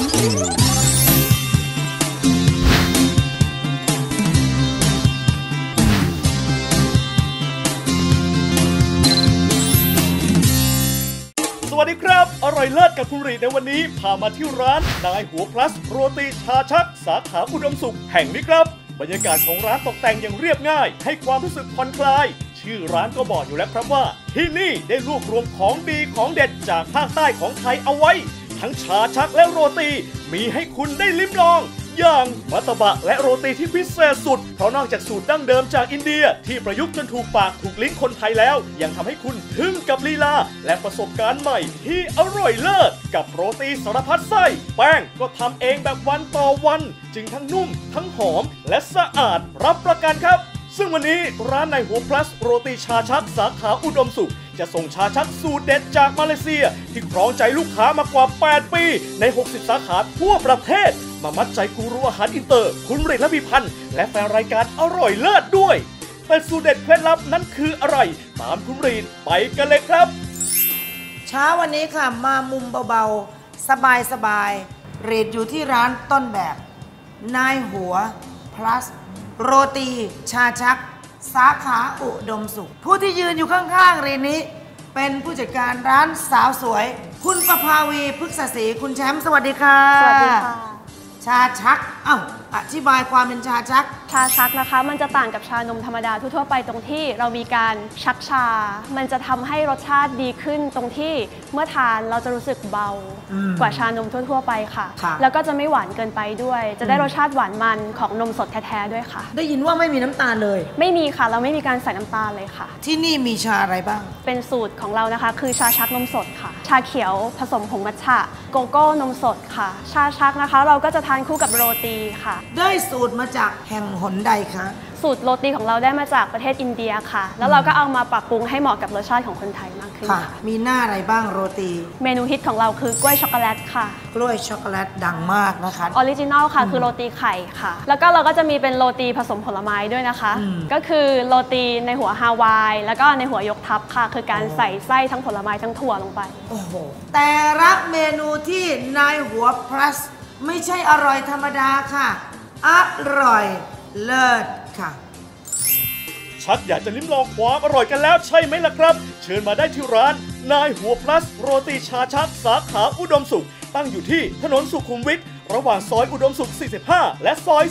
สวัสดีครับอร่อยเลิศกับคุณรีในวันนี้พามาที่ร้านนายหัวพลัสโรตีชาชักสาขาอุดมสุขแห่งนี้ครับบรรยากาศของร้านตกแต่งอย่างเรียบง่ายให้ความรู้สึกผ่อนคลายชื่อร้านก็บอกอยู่แล้วครับว่าที่นี่ได้รวบรวมของดีของเด็ดจากภาคใต้ของไทยเอาไว้ทั้งชาชักและโรตีมีให้คุณได้ลิ้มลองอย่างมัตตบะและโรตีที่พิเศษสุดเพราะนอกจากสูตรดั้งเดิมจากอินเดียที่ประยุกต์จนถูกปากถูกลิ้นคนไทยแล้วยังทำให้คุณทึ่งกับลีลาและประสบการณ์ใหม่ที่อร่อยเลิศกับโรตีสารพัดไส้แป้งก็ทำเองแบบวันต่อวันจึงทั้งนุ่มทั้งหอมและสะอาดรับประกันครับซึ่งวันนี้ร้านนายหัวพลัสโรตีชาชักสาขาอุดมสุขจะส่งชาชักสูตรเด็ดจากมาเลเซียที่ครองใจลูกค้ามากว่า8ปีใน60สาขาทั่วประเทศมามัดใจกูรูอาหารอินเตอร์คุณฤทธิ์ ระพีพันธ์และแฟนรายการอร่อยเลิศด้วยแต่สูตรเด็ดเคล็ดลับนั้นคืออะไรตามคุณฤทธิ์ไปกันเลยครับเช้าวันนี้ค่ะมามุมเบาๆสบายๆฤทธิ์อยู่ที่ร้านต้นแบบนายหัว plus โรตีชาชักสาขาอุดมสุขผู้ที่ยืนอยู่ข้างๆฤทธิ์นี้เป็นผู้จัดการร้านสาวสวยคุณประภาวีพฤกษศรีคุณแชมป์สวัสดีค่ะสวัสดีค่ะชาชักอธิบายความเป็นชาชักชาชักนะคะมันจะต่างกับชานมธรรมดาทั่วๆไปตรงที่เรามีการชักชามันจะทำให้รสชาติดีขึ้นตรงที่เมื่อทานเราจะรู้สึกเบากว่าชานมทั่วๆไปค่ะแล้วก็จะไม่หวานเกินไปด้วยจะได้รสชาติหวานมันของนมสดแท้ๆด้วยค่ะได้ยินว่าไม่มีน้ำตาลเลยไม่มีค่ะเราไม่มีการใส่น้ำตาลเลยค่ะที่นี่มีชาอะไรบ้างเป็นสูตรของเรานะคะคือชาชักนมสดค่ะชาเขียวผสมผงมัทฉะโกโก้นมสดค่ะชาชักนะคะเราก็จะทานคู่กับโรตีค่ะได้สูตรมาจากแห่งหนใดคะสูตรโรตีของเราได้มาจากประเทศอินเดียค่ะแล้วเราก็เอามาปรับปรุงให้เหมาะกับรสชาติของคนไทยมากขึ้นค่ะมีหน้าอะไรบ้างโรตีเมนูฮิตของเราคือกล้วยช็อกโกแลตค่ะกล้วยช็อกโกแลตดังมากนะคะออริจินอลค่ะคือโรตีไข่ค่ะแล้วก็เราก็จะมีเป็นโรตีผสมผลไม้ด้วยนะคะก็คือโรตีในหัวฮาวายแล้วก็ในหัวยกทัพค่ะคือการใส่ไส้ทั้งผลไม้ทั้งถั่วลงไปโอ้โหแต่ละเมนูที่นายหัว plus ไม่ใช่อร่อยธรรมดาค่ะอร่อยเลิศค่ะชักอยากจะลิ้มลองความอร่อยกันแล้วใช่ไหมล่ะครับเชิญมาได้ที่ร้านนายหัวพลัสโรตีชาชักสาขาอุดมสุขตั้งอยู่ที่ถนนสุขุมวิทระหว่างซอยอุดมสุข45และซอย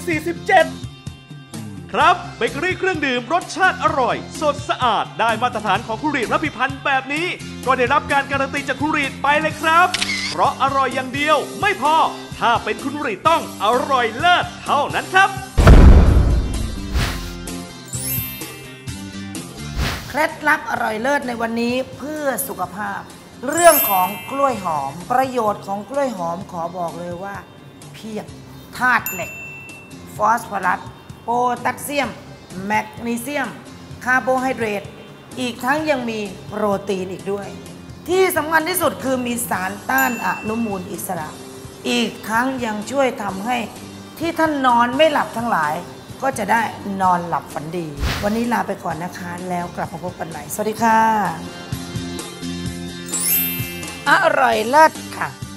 47ครับเบเกอรี่เครื่องดื่มรสชาติอร่อยสดสะอาดได้มาตรฐานของคุณรีดระพีพันธ์แบบนี้ก็ได้รับการการันตีจากคุณรีดไปเลยครับเพราะอร่อยอย่างเดียวไม่พอถ้าเป็นคุณรีดต้องอร่อยเลิศเท่านั้นครับเคล็ดลับอร่อยเลิศในวันนี้เพื่อสุขภาพเรื่องของกล้วยหอมประโยชน์ของกล้วยหอมขอบอกเลยว่าเพียบธาตุเหล็กฟอสฟอรัสโพแทสเซียมแมกนีเซียมคาร์โบไฮเดรตอีกทั้งยังมีโปรตีนอีกด้วยที่สำคัญที่สุดคือมีสารต้านอนุมูลอิสระอีกทั้งยังช่วยทำให้ที่ท่านนอนไม่หลับทั้งหลายก็จะได้นอนหลับฝันดีวันนี้ลาไปก่อนนะคะแล้วกลับมาพบกันใหม่สวัสดีค่ะอร่อยเลิศค่ะ